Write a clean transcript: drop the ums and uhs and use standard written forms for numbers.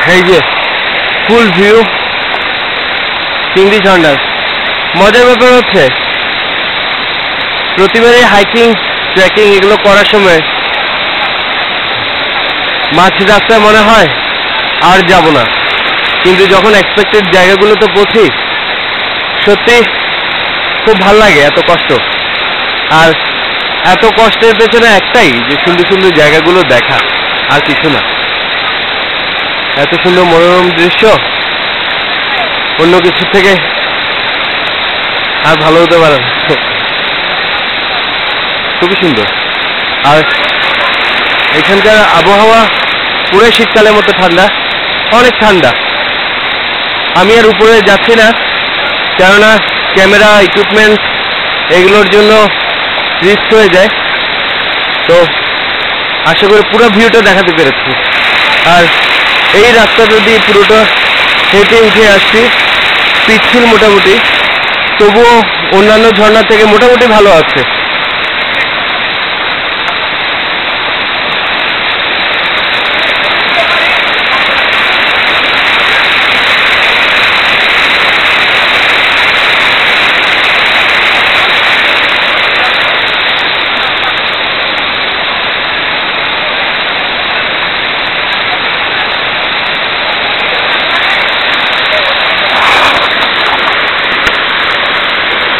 এই যে ফুল ভিউ চিংড়ি ঝর্ণার। মজার ব্যাপার হচ্ছে প্রতিবারই হাইকিং ট্রেকিং এগুলো করার সময় মাঝ রাস্তায় মনে হয় আর যাব না, কিন্তু যখন এক্সপেক্টেড জায়গাগুলোতে পৌঁছি সত্যি খুব ভালো লাগে। এত কষ্ট, আর এত কষ্টের পেছনে একটাই, যে সুন্দর সুন্দর জায়গাগুলো দেখা, আর কিছু না। এত সুন্দর মনোরম দৃশ্য অন্য কিছু থেকে আর ভালো হতে পারে না। খুবই সুন্দর। আর এখানকার আবহাওয়া পুরো শীতকালের মতো ঠান্ডা, অনেক ঠান্ডা। আমি আর উপরে যাচ্ছি না, কেননা ক্যামেরা ইকুইপমেন্ট এগুলোর জন্য রিস্ক হয়ে যায়। তো আশা করি পুরো ভিউটা দেখাতে পেরেছি। আর এই রাস্তাটা দিয়ে পুরোটা হেঁটে উঠে আসছি, পিচ্ছিল মোটামুটি, তবুও অন্যান্য ঝর্ণা থেকে মোটামুটি ভালো আছে।